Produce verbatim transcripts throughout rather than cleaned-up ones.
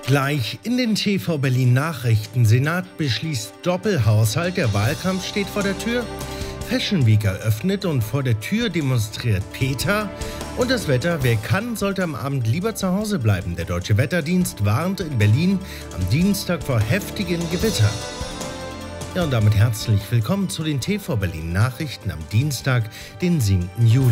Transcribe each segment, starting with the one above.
Gleich in den T V Berlin Nachrichten. Senat beschließt Doppelhaushalt, der Wahlkampf steht vor der Tür. Fashion Week eröffnet und vor der Tür demonstriert Peter. Und das Wetter, wer kann, sollte am Abend lieber zu Hause bleiben. Der Deutsche Wetterdienst warnt in Berlin am Dienstag vor heftigen Gewittern. Ja, und damit herzlich willkommen zu den T V Berlin Nachrichten am Dienstag, den siebten Juli.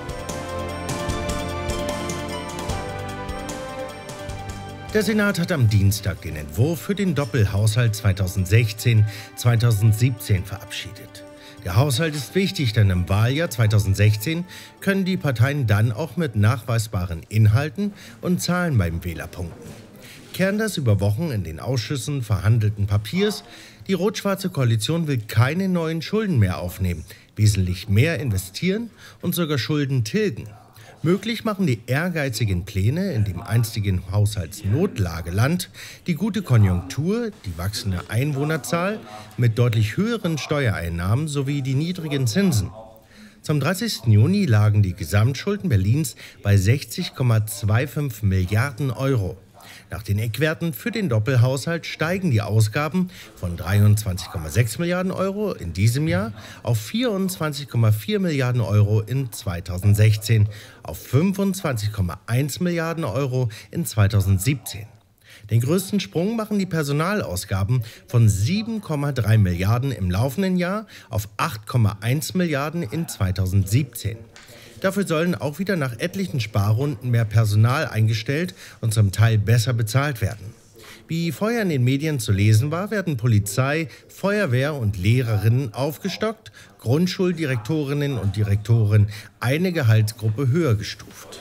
Der Senat hat am Dienstag den Entwurf für den Doppelhaushalt zweitausendsechzehn zweitausendsiebzehn verabschiedet. Der Haushalt ist wichtig, denn im Wahljahr zweitausendsechzehn können die Parteien dann auch mit nachweisbaren Inhalten und Zahlen beim Wähler punkten. Kern des über Wochen in den Ausschüssen verhandelten Papiers: Die rot-schwarze Koalition will keine neuen Schulden mehr aufnehmen, wesentlich mehr investieren und sogar Schulden tilgen. Möglich machen die ehrgeizigen Pläne in dem einstigen Haushaltsnotlageland die gute Konjunktur, die wachsende Einwohnerzahl mit deutlich höheren Steuereinnahmen sowie die niedrigen Zinsen. Zum dreißigsten Juni lagen die Gesamtschulden Berlins bei sechzig Komma fünfundzwanzig Milliarden Euro. Nach den Eckwerten für den Doppelhaushalt steigen die Ausgaben von dreiundzwanzig Komma sechs Milliarden Euro in diesem Jahr auf vierundzwanzig Komma vier Milliarden Euro in zweitausendsechzehn, auf fünfundzwanzig Komma eins Milliarden Euro in zweitausendsiebzehn. Den größten Sprung machen die Personalausgaben von sieben Komma drei Milliarden im laufenden Jahr auf acht Komma eins Milliarden in zweitausendsiebzehn. Dafür sollen auch wieder nach etlichen Sparrunden mehr Personal eingestellt und zum Teil besser bezahlt werden. Wie vorher in den Medien zu lesen war, werden Polizei, Feuerwehr und Lehrerinnen aufgestockt, Grundschuldirektorinnen und Direktoren eine Gehaltsgruppe höher gestuft.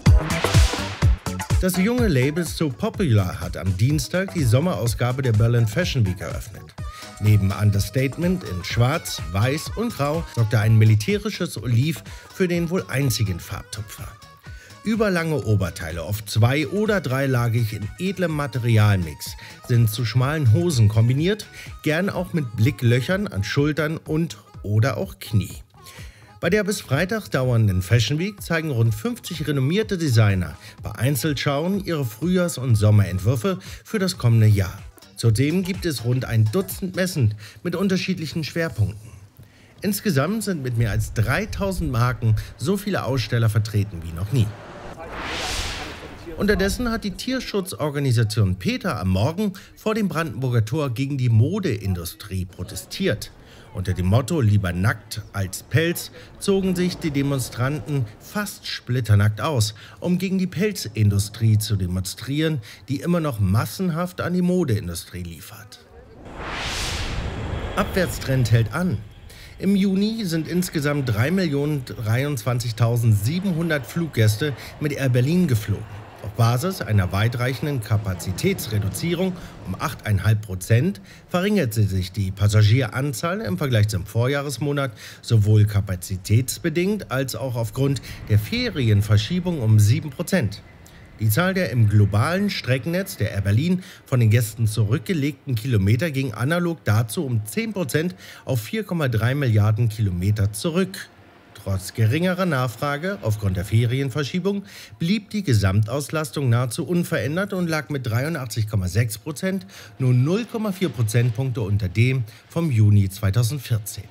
Das junge Label So Popular hat am Dienstag die Sommerausgabe der Berlin Fashion Week eröffnet. Neben Understatement in Schwarz, Weiß und Grau sorgte ein militärisches Oliv für den wohl einzigen Farbtupfer. Überlange Oberteile, oft zwei- oder dreilagig in edlem Materialmix, sind zu schmalen Hosen kombiniert, gern auch mit Blicklöchern an Schultern und oder auch Knie. Bei der bis Freitag dauernden Fashion Week zeigen rund fünfzig renommierte Designer bei Einzelschauen ihre Frühjahrs- und Sommerentwürfe für das kommende Jahr. Zudem gibt es rund ein Dutzend Messen mit unterschiedlichen Schwerpunkten. Insgesamt sind mit mehr als dreitausend Marken so viele Aussteller vertreten wie noch nie. Unterdessen hat die Tierschutzorganisation PETA am Morgen vor dem Brandenburger Tor gegen die Modeindustrie protestiert. Unter dem Motto „Lieber nackt als Pelz“ zogen sich die Demonstranten fast splitternackt aus, um gegen die Pelzindustrie zu demonstrieren, die immer noch massenhaft an die Modeindustrie liefert. Abwärtstrend hält an. Im Juni sind insgesamt drei Millionen dreiundzwanzigtausendsiebenhundert Fluggäste mit Air Berlin geflogen. Auf Basis einer weitreichenden Kapazitätsreduzierung um acht Komma fünf Prozent verringerte sich die Passagieranzahl im Vergleich zum Vorjahresmonat sowohl kapazitätsbedingt als auch aufgrund der Ferienverschiebung um sieben Prozent. Die Zahl der im globalen Streckennetz der Air Berlin von den Gästen zurückgelegten Kilometer ging analog dazu um zehn Prozent auf vier Komma drei Milliarden Kilometer zurück. Trotz geringerer Nachfrage aufgrund der Ferienverschiebung blieb die Gesamtauslastung nahezu unverändert und lag mit dreiundachtzig Komma sechs Prozent nur null Komma vier Prozentpunkte unter dem vom Juni zweitausendvierzehn.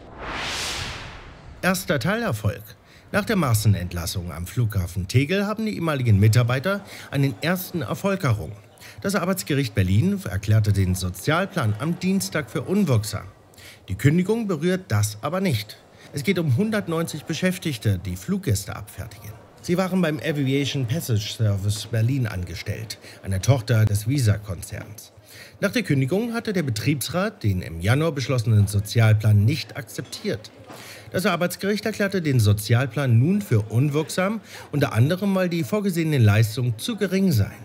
Erster Teilerfolg. Nach der Massenentlassung am Flughafen Tegel haben die ehemaligen Mitarbeiter einen ersten Erfolg errungen. Das Arbeitsgericht Berlin erklärte den Sozialplan am Dienstag für unwirksam. Die Kündigung berührt das aber nicht. Es geht um hundertneunzig Beschäftigte, die Fluggäste abfertigen. Sie waren beim Aviation Passage Service Berlin angestellt, einer Tochter des Visa-Konzerns. Nach der Kündigung hatte der Betriebsrat den im Januar beschlossenen Sozialplan nicht akzeptiert. Das Arbeitsgericht erklärte den Sozialplan nun für unwirksam, unter anderem weil die vorgesehenen Leistungen zu gering seien.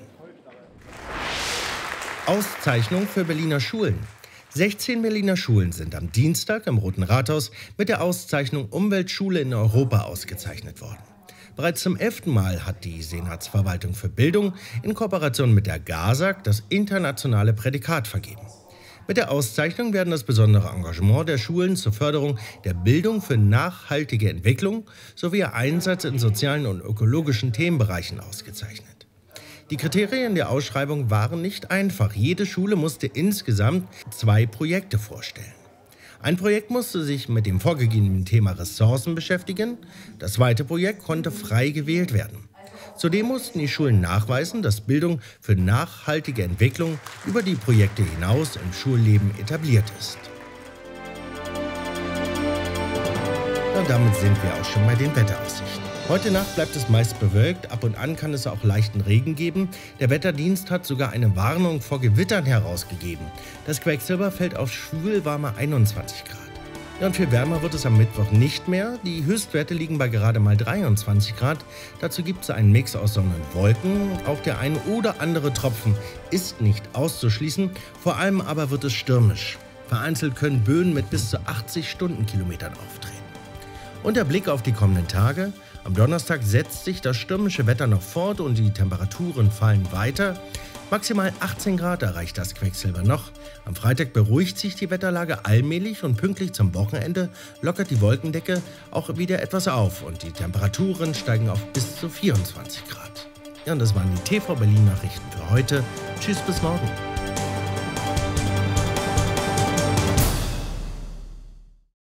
Auszeichnung für Berliner Schulen. sechzehn Berliner Schulen sind am Dienstag im Roten Rathaus mit der Auszeichnung Umweltschule in Europa ausgezeichnet worden. Bereits zum elften Mal hat die Senatsverwaltung für Bildung in Kooperation mit der GASAG das internationale Prädikat vergeben. Mit der Auszeichnung werden das besondere Engagement der Schulen zur Förderung der Bildung für nachhaltige Entwicklung sowie ihr Einsatz in sozialen und ökologischen Themenbereichen ausgezeichnet. Die Kriterien der Ausschreibung waren nicht einfach. Jede Schule musste insgesamt zwei Projekte vorstellen. Ein Projekt musste sich mit dem vorgegebenen Thema Ressourcen beschäftigen. Das zweite Projekt konnte frei gewählt werden. Zudem mussten die Schulen nachweisen, dass Bildung für nachhaltige Entwicklung über die Projekte hinaus im Schulleben etabliert ist. Und damit sind wir auch schon bei den Wetteraussichten. Heute Nacht bleibt es meist bewölkt, ab und an kann es auch leichten Regen geben. Der Wetterdienst hat sogar eine Warnung vor Gewittern herausgegeben. Das Quecksilber fällt auf schwülwarme einundzwanzig Grad. Ja, und viel wärmer wird es am Mittwoch nicht mehr. Die Höchstwerte liegen bei gerade mal dreiundzwanzig Grad. Dazu gibt es einen Mix aus Sonne und Wolken. Auch der ein oder andere Tropfen ist nicht auszuschließen. Vor allem aber wird es stürmisch. Vereinzelt können Böen mit bis zu achtzig Stundenkilometern auftreten. Und der Blick auf die kommenden Tage. Am Donnerstag setzt sich das stürmische Wetter noch fort und die Temperaturen fallen weiter. Maximal achtzehn Grad erreicht das Quecksilber noch. Am Freitag beruhigt sich die Wetterlage allmählich und pünktlich zum Wochenende lockert die Wolkendecke auch wieder etwas auf und die Temperaturen steigen auf bis zu vierundzwanzig Grad. Ja, und das waren die T V Berlin Nachrichten für heute. Tschüss, bis morgen.